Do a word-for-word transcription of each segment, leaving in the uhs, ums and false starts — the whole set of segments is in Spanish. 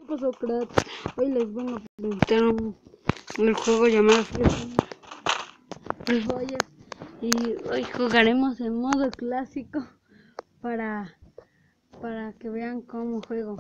pasó, cracks? Hoy les vengo a presentar un, un juego llamado Free Fire y hoy jugaremos en modo clásico para, para que vean cómo juego.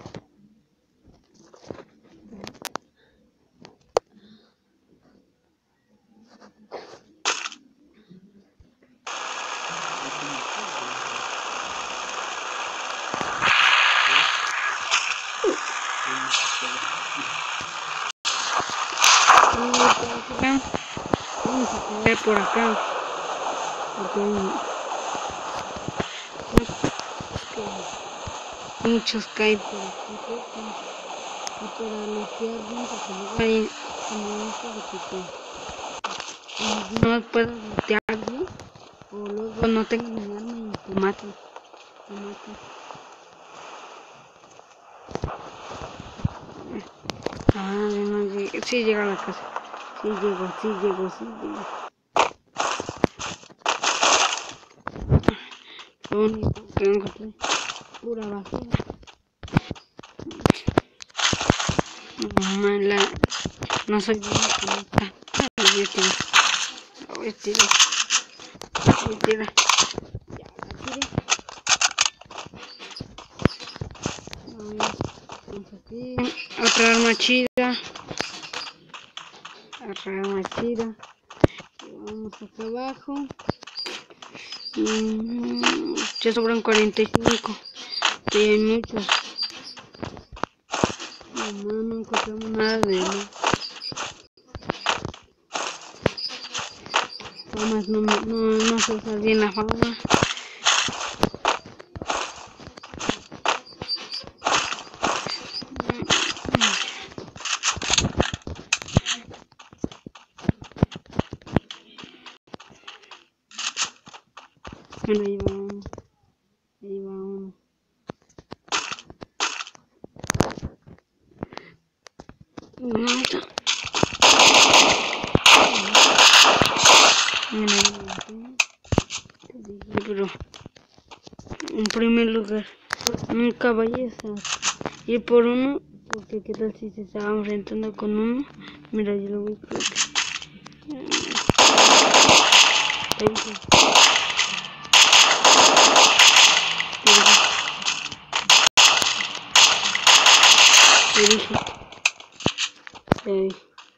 Vamos a ver por acá, porque hay muchos caen por aquí, y para bloquear vamos a poner ahí como esto de que no puedo bloquearlo o luego no tengo mi arma y te mato, te mato. Ah, no llegué. Sí llega a la casa. Sí llego, sí llego, sí llego. Lo único que encontré, pura basura. No, la, no soy buena con esta. La voy a tirar. La voy a tirar. La voy a tirar. Ya la tiré. Vamos aquí. Otra arma chida. Otra arma chida. Y vamos acá abajo. Mm, ya sobran cuarenta y cinco. Y hay muchos. No, no encontramos nada de él. Famas, no, no, no se usa bien la fama. Bueno, ahí va uno. Ahí va uno. No está. Mira, pero en primer lugar, nunca vayas a ir por uno, porque qué tal si se estaba enfrentando con uno. Mira, yo lo voy a colocar. Te dije. Te dije. Te dije.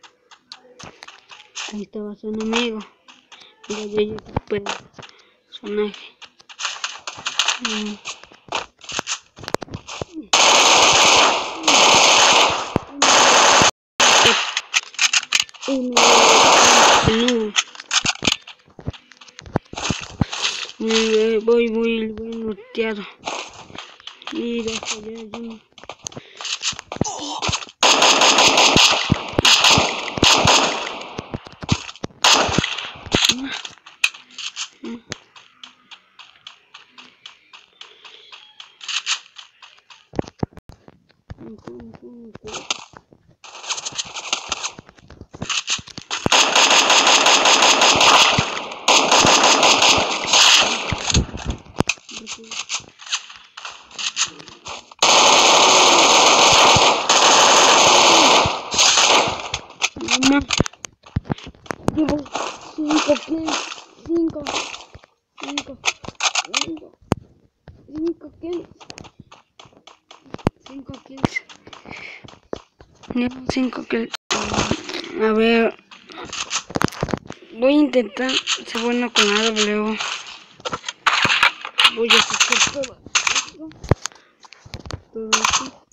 Ahí estaba su enemigo. Mira, ya yo recupero personaje. Mm. Uno. Mira, voy, voy, voy norteado. Mira, allá, allá. Llevo cinco kills, cinco, cinco, cinco, cinco kills, cinco kills, llevo cinco kills. A ver, voy a intentar ser bueno con la W. Voy a sacar todo esto, todo esto,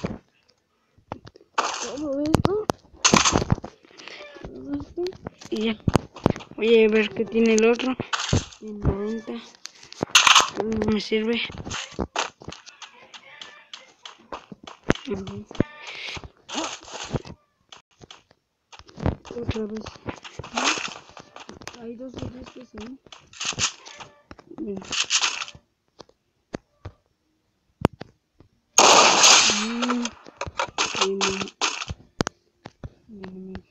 todo esto, todo esto, y ya. Voy a ver qué tiene el otro. En noventa. No me sirve. Uh-huh. Otra vez. ¿No? Hay dos de estos, ¿no? Bien. Mm. Bien, bien. Bien, bien.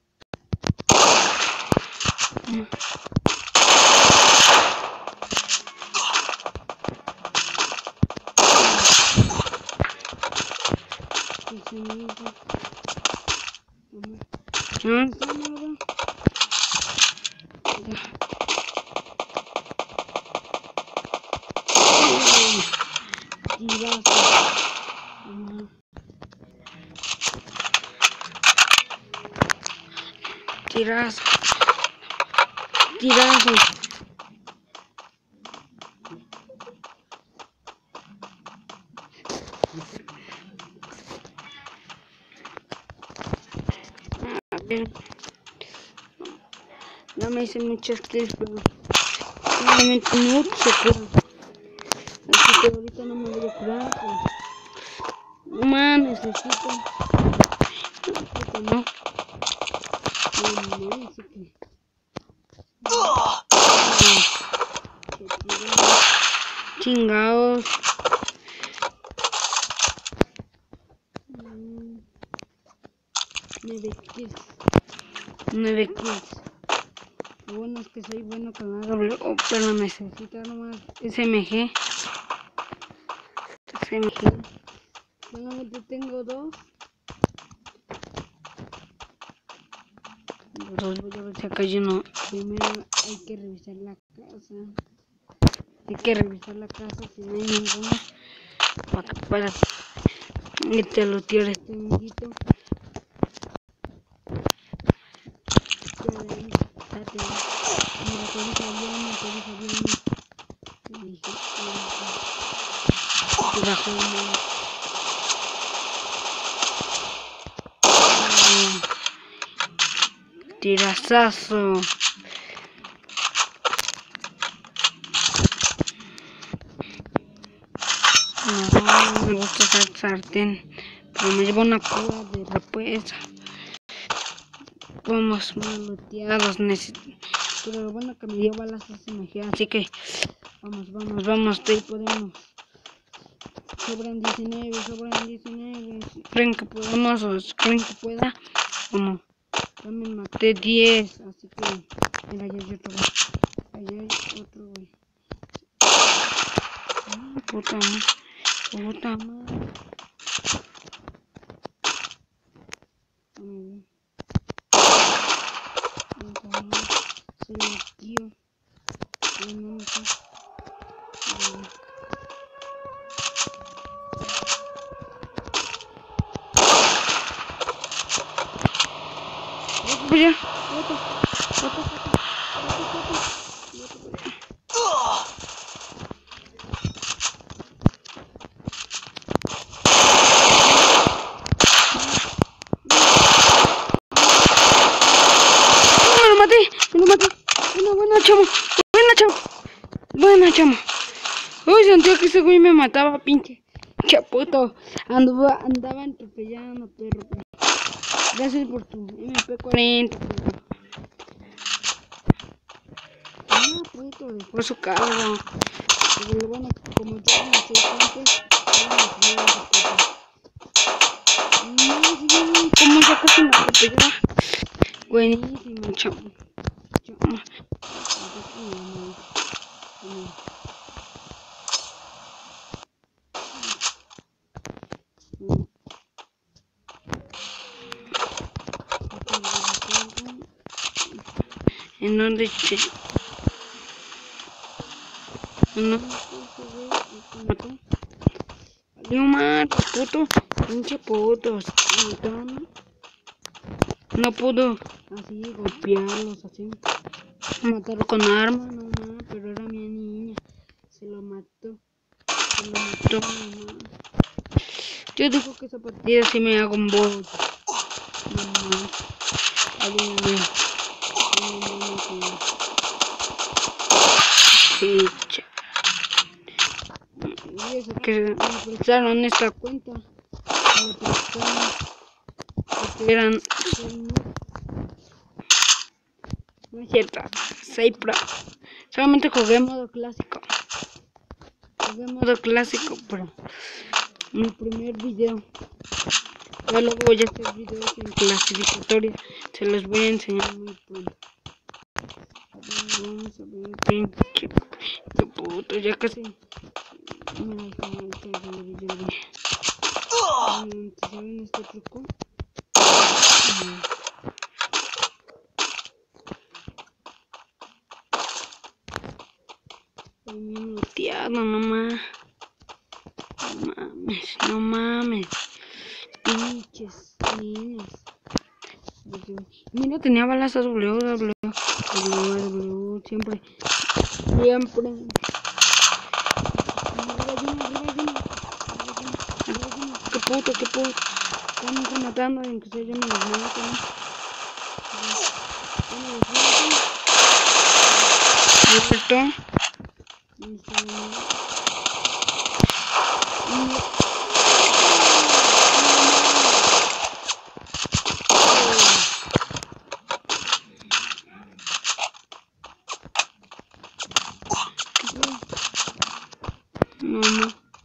Mm. se me hizo. No está nada. Tirazo. Tirazo. Tirazo. A ver. No me hice muchas kills, pero solamente no se cura. Así que ahorita no me voy a curar. Pero... no más necesito. Necesito no. No, no, así que. Chingados. nueve kills. nueve kills. Lo bueno es que soy bueno con la doble, oh, pero necesito nomás S M G. S M G. Solamente tengo dos. Dos, voy a ver si acá yo no. Primero hay que revisar la casa. Hay que revisar la casa si no hay ninguno. Para, para irte a lootear este amiguito. Mira, todo salió, todo salió. Bajo el tirazazo. No, me gusta usar sartén, pero me lleva una cura de repuesto. Vamos mal looteados, pero lo bueno que me dio balas S M G, así que vamos, vamos, vamos, te podemos. Sobran diecinueve, sobran diecinueve. ¿Creen que podemos o creen que pueda o no? Ya me maté diez, así que mira, ya hay otro, allá hay otro, güey. Ah, puta madre, puta madre. Se lo tío. No, no sé. Voy a. Otro. Otro. Buena, chamo. Uy, sentía que ese güey me mataba, pinche chaputo. Andaba, andaba atropellando, perro. Gracias por tu M P cuarenta, perro. Ah, puto, después su cargo. Pero bueno, como yo no sé antes, no, como ya casi me atropellaba. Buenísimo, chamo. Chamo. ¿En dónde che? ¿En dónde se mató? Salió mal, puto, pinche putos. No pudo así golpearlos, así. Matarlo con arma, no más, pero era mi niña. Se lo mató. Se lo mató, no. Yo digo que esa partida sí me hago un bot. No más. Adiós. Sí, cha. Y eso que me prestaron esta cuenta. Me prestaron porque eran. No es cierto. seis Pro. Solamente jugué modo clásico. Jugué modo clásico, pero mi primer video. Ya luego voy a hacer videos en clasificatoria. Se los voy a enseñar muy pronto. Vamos a ver, pinche puto, ya casi. Mira, como el video. Um, ¿Saben este truco? Um, Estoy bien looteado, no mames. No mames, no mames. Pinches niños. Mira, tenía balas a W, W, W, W, siempre, siempre. Qué puto, qué puto. Están matando, aunque sea yo me los mato. Muerto. No, no.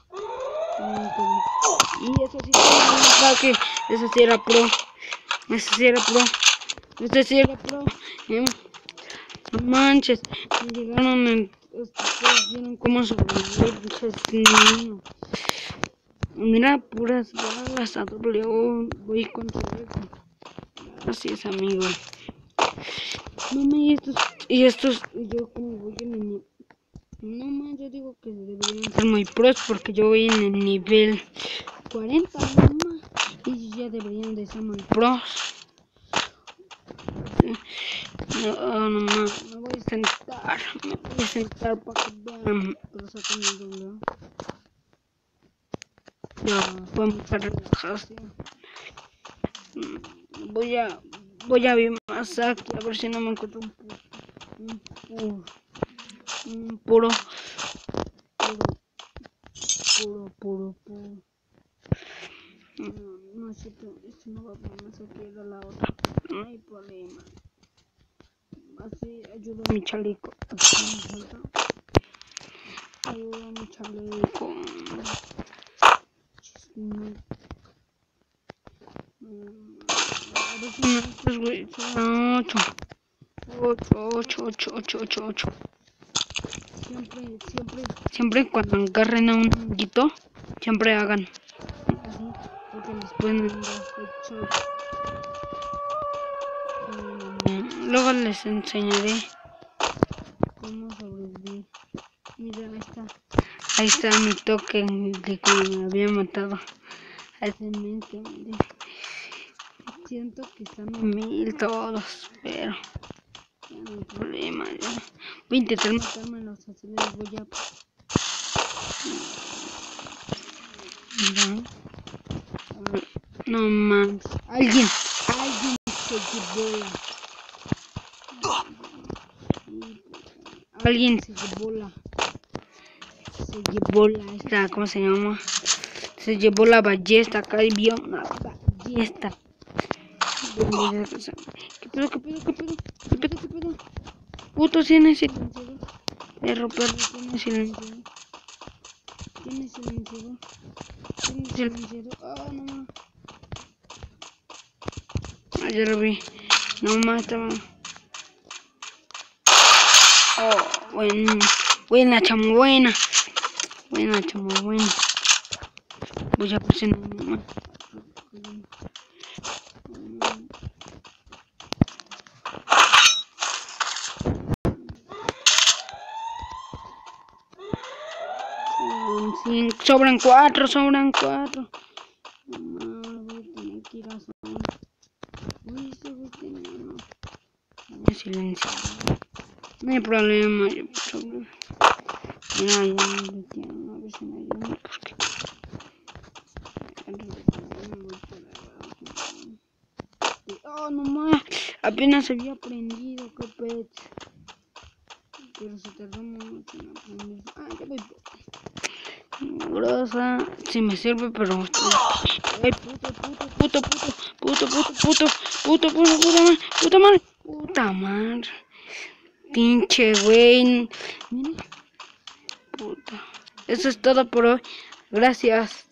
Y eso sí era un ataque. Eso sí era pro. Eso sí era pro. Eso sí era pro. ¿Eh? No manches. Me llegaron en... Ustedes vieron cómo sobrevivir. Mira, puras balas a W. Voy contra él. Gracias, amigo. No me y estos. Y estos. Y yo como voy en el... No más, yo digo que deberían ser muy pros porque yo voy en el nivel cuarenta, no más. Y ya deberían de ser muy pros. No, no más, me voy a sentar. Me voy a sentar para que vean. Pero sacan el doble. Ya, fue mucha relajación. Voy a. Voy a ver más aquí a ver si no me encuentro un puro. Un puro. Un puro. Puro, puro, puro. No, no es cierto, esto no va a poner más aquí de la otra. No hay problema. Así ayudo a mi chaleco. Ayudo a mi chaleco. A ver si me haces, güey. Ocho. Ocho, ocho, ocho, ocho, ocho, ocho. Siempre, siempre, siempre cuando agarren a un honguito, siempre hagan así, porque les pueden dar headshot. Um, luego les enseñaré cómo sobrevivir. Mira, ahí está, ahí está mi toque de cuando me había matado a ese men que me... Siento que están en mil todos, pero ya no hay problema, ya. Voy a intentar matármelos, así les voy a... Mira. No mames. Alguien, alguien se llevó la... Alguien se llevó la... Se llevó la... Esta, ¿cómo se llama? Se llevó la ballesta, acá y vio una ballesta. ¿Qué pedo, qué pedo, qué pedo? ¿Qué pedo, qué pedo? Puto, tiene silenciador. Perro, perro, tiene silenciador. Tiene silenciador. Tiene silenciador. Ah, no más. Ah, ya lo vi. No más estaba. Oh, bueno. Buena, chamo, buena. Buena, chamo, buena. Voy a presionar nomás. Cinco, sobran cuatro, sobran cuatro. No, voy a tener que ir a zona. Uy, se voy a tener uno. Voy a silenciar. No hay problema, yo sobre. Mira, ya me tienen, a ver si me ayudan. Porque... Oh, no más. Apenas había aprendido, qué pez. Pero se tardó mucho en aprender. Ah, ya voy. Grosa, si me sirve, pero ay, puto, puto, puto, puto, puto, puto, puto, puto, puto, puta madre, puta madre, puta madre, pinche güey, mira, puta. Eso es todo por hoy. Gracias.